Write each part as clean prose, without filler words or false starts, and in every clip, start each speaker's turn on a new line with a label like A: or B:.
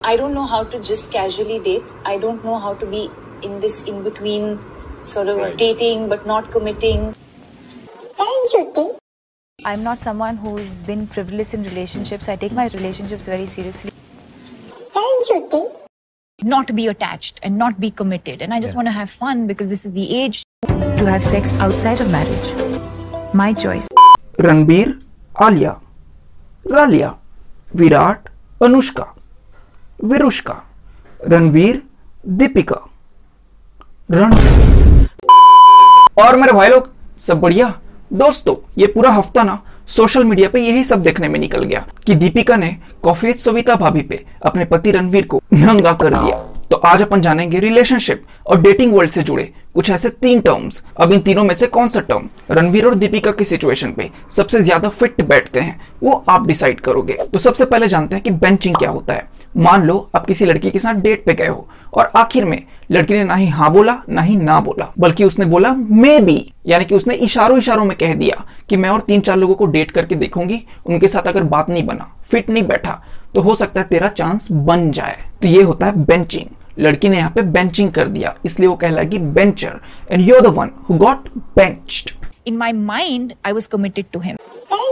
A: I don't know how to just casually date. I don't know how to be in this in between sort of dating but not committing. I'm not someone who's been frivolous in relationships. I take my relationships very seriously. Not be attached and not be committed. And I just want to have fun because this is the age to have sex outside of marriage. My choice.
B: Ranbir, Alia, Ralia, Virat, Anushka, Virushka, Ranveer, Deepika, रण। और मेरे भाई लोग सब बढ़िया। दोस्तों ये पूरा हफ्ता ना सोशल मीडिया पे यही सब देखने में निकल गया कि दीपिका ने कॉफी विद सविता भाभी पे अपने पति रणवीर को नंगा कर दिया। तो आज अपन जानेंगे रिलेशनशिप और डेटिंग वर्ल्ड से जुड़े कुछ ऐसे 3 टर्म्स। अब इन तीनों में से कौन सा टर्म रणवीर और दीपिका की सिचुएशन पे सबसे ज्यादा फिट बैठते हैं वो आप डिसाइड करोगे। तो सबसे पहले जानते हैं कि बेंचिंग क्या होता है। मान लो आप किसी लड़की के साथ डेट पे गए हो और आखिर में लड़की ने ना ही हाँ बोला ना ही ना बोला, बल्कि उसने बोला मे बी, यानी कि उसने इशारों में कह दिया कि मैं और 3-4 लोगों को डेट करके देखूंगी, उनके साथ अगर बात नहीं बना, फिट नहीं बैठा तो हो सकता है तेरा चांस बन जाए। तो ये होता है बेंचिंग। लड़की ने यहाँ पे बेंचिंग कर दिया, इसलिए वो कहलाएगी bencher and you are the one who got benched.
A: In my mind, I was committed to him.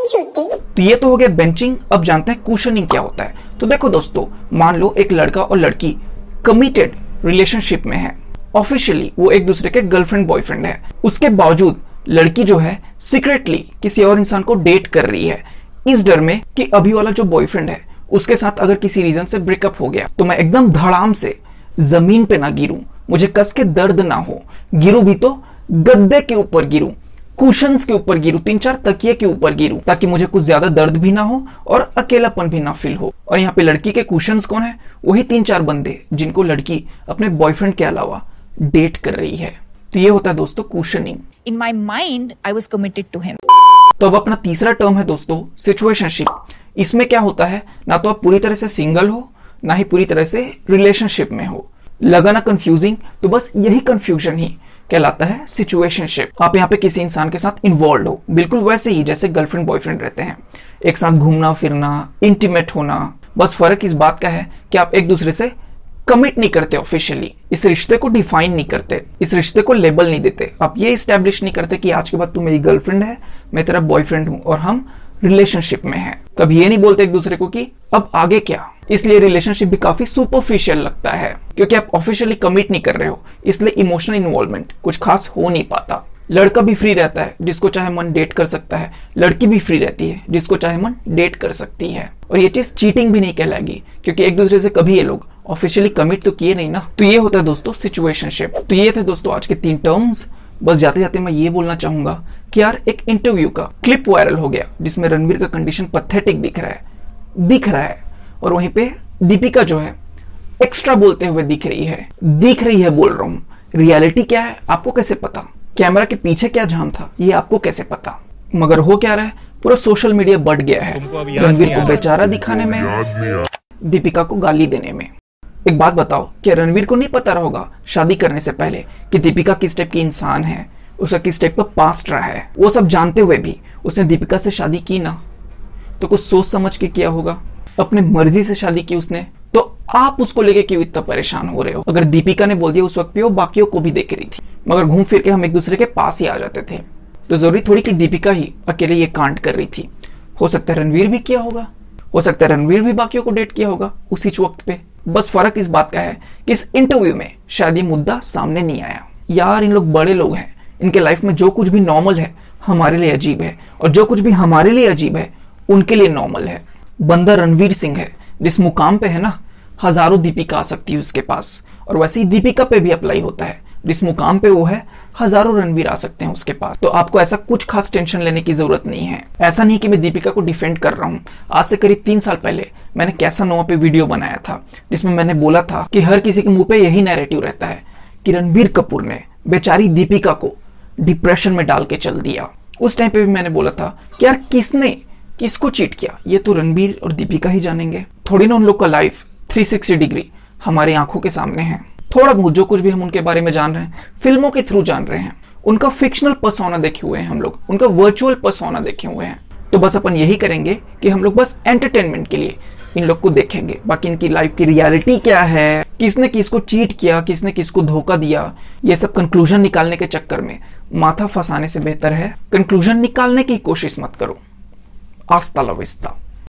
B: तो ये तो हो गया बेंचिंग। अब जानते हैं कुशनिंग क्या होता है। तो देखो दोस्तों, मान लो एक लड़का और लड़की कमिटेड रिलेशनशिप में है, ऑफिशियली वो एक दूसरे के गर्लफ्रेंड बॉयफ्रेंड है, उसके बावजूद लड़की जो है सीक्रेटली किसी और इंसान को डेट कर रही है, इस डर में कि अभी वाला जो बॉयफ्रेंड है उसके साथ अगर किसी रीजन से ब्रेकअप हो गया तो मैं एकदम धड़ाम से जमीन पे ना गिरूं, मुझे कस के दर्द ना हो, गिरूं भी तो गद्दे के ऊपर गिरूं, कुशन्स के ऊपर गिरूं, 3-4 तकिए के ऊपर गिरूं, ताकि मुझे कुछ ज्यादा दर्द भी ना हो और अकेलापन भी ना फील हो। और यहाँ पे लड़की के कुशन्स कौन है? वही 3-4 बंदे जिनको लड़की अपने बॉयफ्रेंड के अलावा डेट कर रही है। तो ये होता है दोस्तों cushioning.
A: In my mind, I was committed to him.
B: तो अब अपना तीसरा टर्म है दोस्तों सिचुएशनशिप। इसमें क्या होता है, ना तो आप पूरी तरह से सिंगल हो ना ही पूरी तरह से रिलेशनशिप में हो। लगा ना कंफ्यूजिंग? तो बस यही कंफ्यूजन ही कहलाता है सिचुएशनशिप। आप यहाँ पे किसी इंसान के साथ इन्वॉल्व हो, बिल्कुल वैसे ही जैसे गर्लफ्रेंड बॉयफ्रेंड रहते हैं, एक साथ घूमना फिरना, इंटीमेट होना। बस फर्क इस बात का है कि आप एक दूसरे से कमिट नहीं करते ऑफिशियली, इस रिश्ते को डिफाइन नहीं करते, इस रिश्ते को लेबल नहीं देते, आप ये इस्टेब्लिश नहीं करते कि आज के बाद तू मेरी गर्लफ्रेंड है, मैं तेरा बॉयफ्रेंड हूं और हम रिलेशनशिप में हैं। कभी ये नहीं बोलते एक दूसरे को कि अब आगे क्या। इसलिए रिलेशनशिप भी काफी सुपरफिशियल लगता है, क्योंकि आप ऑफिशियली कमिट नहीं कर रहे हो, इसलिए इमोशनल इन्वॉल्वमेंट कुछ खास हो नहीं पाता। लड़का भी फ्री रहता है, जिसको चाहे मन डेट कर सकता है, लड़की भी फ्री रहती है, जिसको चाहे मन डेट कर सकती है। और ये चीज चीटिंग भी नहीं कहलाएगी, क्योंकि एक दूसरे से कभी ये लोग ऑफिशियली कमिट तो किए नहीं ना। तो ये होता है दोस्तों सिचुएशनशिप। तो ये थे दोस्तों आज के 3 टर्म्स। बस जाते जाते मैं ये बोलना चाहूंगा कि यार एक इंटरव्यू का क्लिप वायरल हो गया जिसमें रणवीर का कंडीशन पैथेटिक दिख रहा है और वहीं पे दीपिका जो है एक्स्ट्रा बोलते हुए दिख रही है बोल रहा हूं। रियलिटी क्या है आपको कैसे पता? कैमरा के पीछे क्या जाम था ये आपको कैसे पता? मगर हो क्या रहा है, पूरा सोशल मीडिया बढ़ गया है रणवीर को बेचारा दिखाने में, दीपिका को गाली देने में। एक बात बताओ, क्या रणवीर को नहीं पता होगा शादी करने से पहले कि दीपिका किस टाइप की इंसान है, उसका किस टाइप का पास्ट रहा है? वो सब जानते हुए भी उसने दीपिका से शादी की ना, तो कुछ सोच समझ के किया होगा, अपने मर्जी से शादी की उसने। तो आप उसको लेके क्यों इतना परेशान हो रहे हो? अगर दीपिका ने बोल दिया उस वक्त पे वो बाकियों को भी देख रही थी, मगर घूम फिर के हम एक दूसरे के पास ही आ जाते थे। तो जरूरी थोड़ी कि दीपिका ही अकेले ये कांड कर रही थी, हो सकता है रणवीर भी किया होगा, हो सकता है रणवीर भी बाकियों को डेट किया होगा उसी वक्त पे। बस फर्क इस बात का है कि इस इंटरव्यू में शायद ये मुद्दा सामने नहीं आया। यार इन लोग बड़े लोग हैं, इनके लाइफ में जो कुछ भी नॉर्मल है हमारे लिए अजीब है, और जो कुछ भी हमारे लिए अजीब है उनके लिए नॉर्मल है। बंदा रणवीर सिंह है, जिस मुकाम पे है ना हजारों दीपिका आ सकती है उसके पास, और वैसे ही दीपिका पे भी अप्लाई होता है, जिस मुकाम पे वो है हजारों रणवीर आ सकते हैं उसके पास। तो आपको ऐसा कुछ खास टेंशन लेने की जरूरत नहीं है। ऐसा नहीं कि मैं दीपिका को डिफेंड कर रहा हूँ। आज से करीब 3 साल पहले मैंने कैसा नोवा पे वीडियो बनाया था जिसमें मैंने बोला था कि हर किसी के मुंह पे यही नैरेटिव रहता है कि रणबीर कपूर ने बेचारी दीपिका को डिप्रेशन में डाल के चल दिया। उस टाइम पे भी मैंने बोला था कि यार किसने किसको चीट किया ये तो रणबीर और दीपिका ही जानेंगे, थोड़ी ना उन लोग का लाइफ 360 डिग्री हमारी आंखों के सामने है। थोड़ा बहुत जो कुछ भी हम उनके बारे में जान रहे हैं फिल्मों के थ्रू जान रहे हैं, उनका फिक्शनल पर्सोना देखे हुए हैं हम लोग, उनका वर्चुअल पर्सोना देखे हुए हैं। तो बस अपन यही करेंगे कि हम लोग बस एंटरटेनमेंट के लिए इन लोग को देखेंगे। बाकी इनकी लाइफ की रियलिटी क्या है, किसने किसको चीट किया, किसने किसको धोखा दिया, ये सब कंक्लूजन निकालने के चक्कर में माथा फंसाने से बेहतर है कंक्लूजन निकालने की कोशिश मत करो। आस्ता ला विस्ता।